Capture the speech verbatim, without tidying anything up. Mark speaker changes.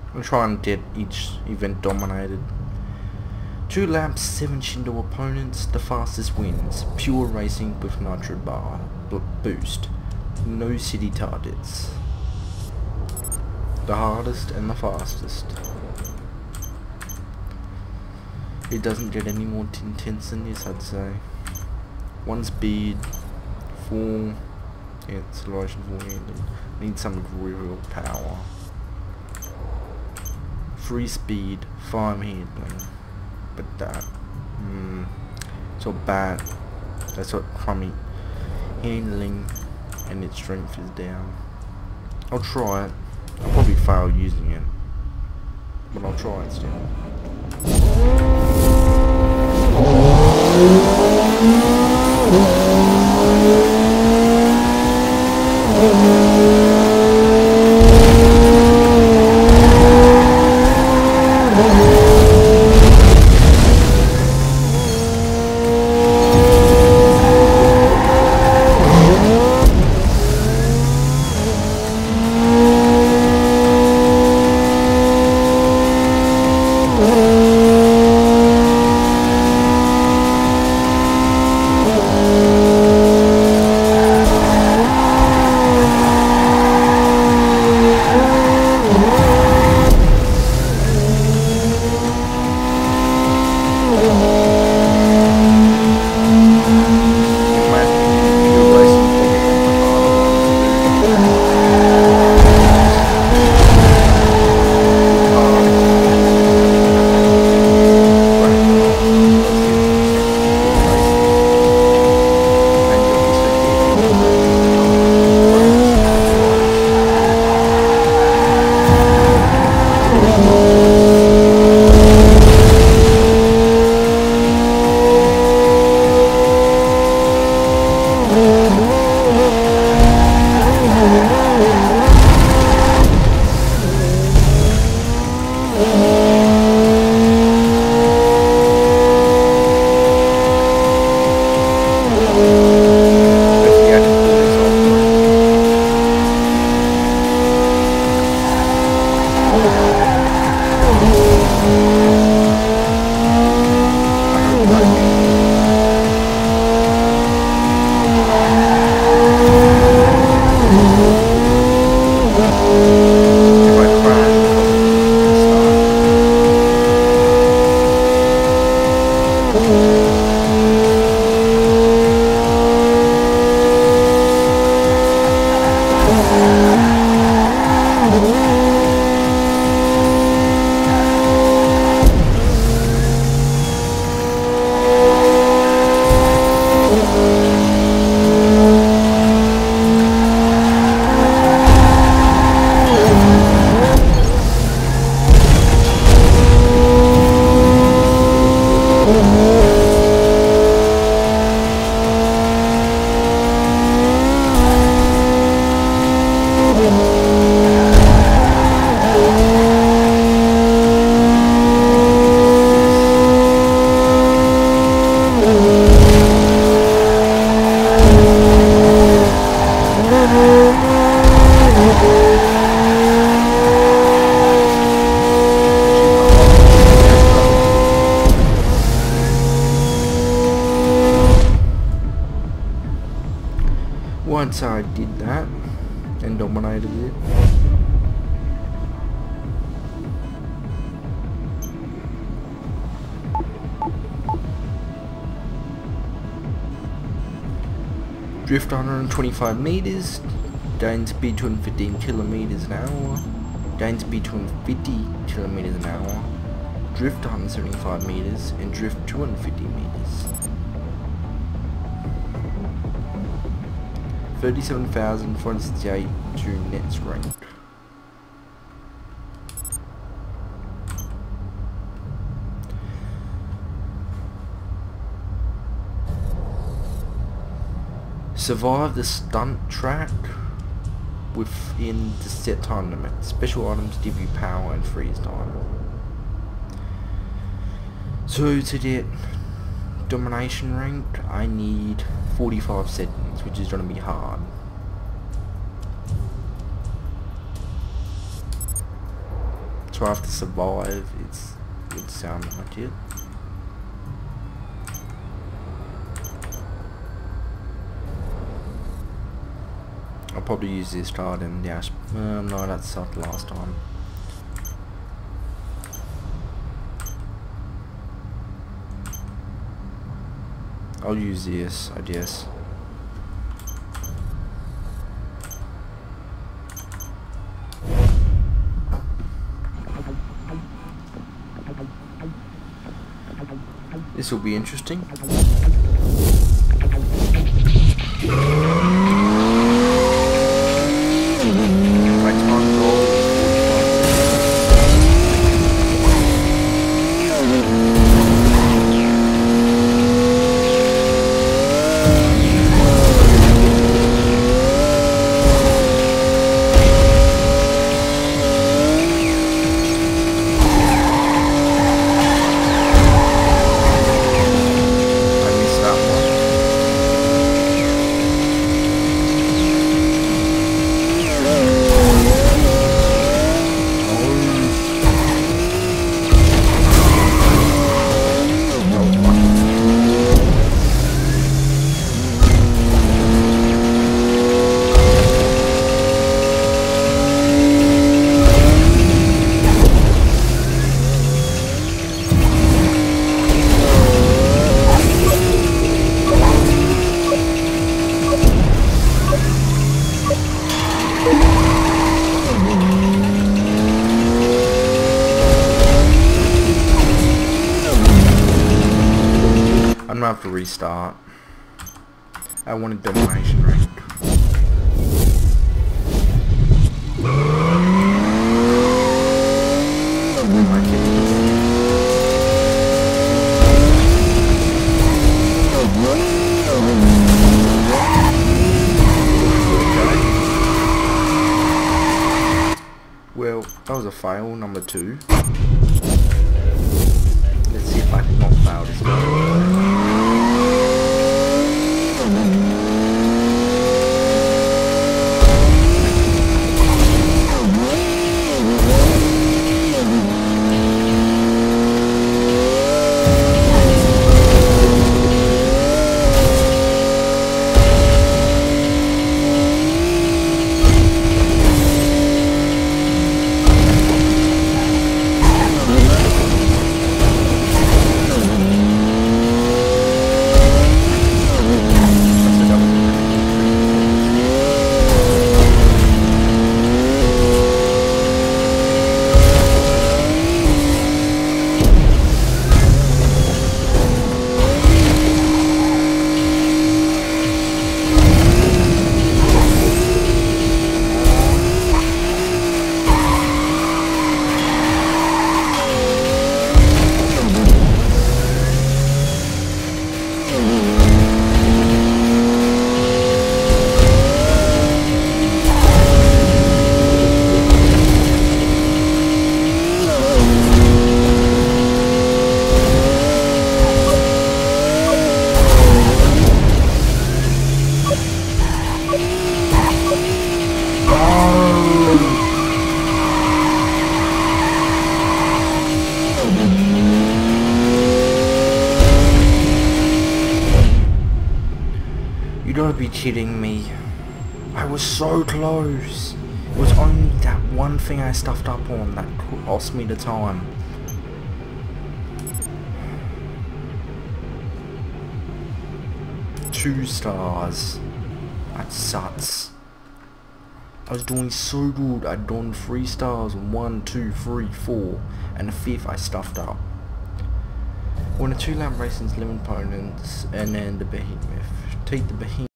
Speaker 1: I'm trying to get each event dominated. Two laps, seven Shindo opponents, the fastest wins. Pure racing with nitro bar boost. No city targets. The hardest and the fastest. It doesn't get any more intense than this, I'd say. One speed, four acceleration, four handling. Need some real power. Three speed, five handling. But that, hmm, so bad. That's what crummy handling, and its strength is down. I'll try it. I'll probably fail using it, but I'll try it still. Once I did that and dominated it, drift one hundred twenty-five meters, gain speed two hundred fifteen kilometers an hour, gain speed two hundred fifty kilometers an hour, drift one hundred seventy-five meters, and drift two hundred fifty meters. thirty-seven thousand four hundred sixty-eight to net strength. Survive the stunt track within the set time limit. Special items give you power and freeze time. So to get domination ranked, I need forty-five seconds, which is going to be hard. So I have to survive. It's it sounds like it. I'll probably use this card in dash. Um, no, that sucked last time. I'll use this, I guess. This will be interesting. My time goal. I'm gonna have to restart. I wanted domination rank. Well, that was a fail, number two. Let's see if I can not fail this time. You gotta be kidding me. I was so close. It was only that one thing I stuffed up on that cost me the time. Two stars. That sucks. I was doing so good. I'd done three stars. One, two, three, four. And the fifth I stuffed up. When a two lap racing's limit opponents and then the behemoth. Take the behemoth.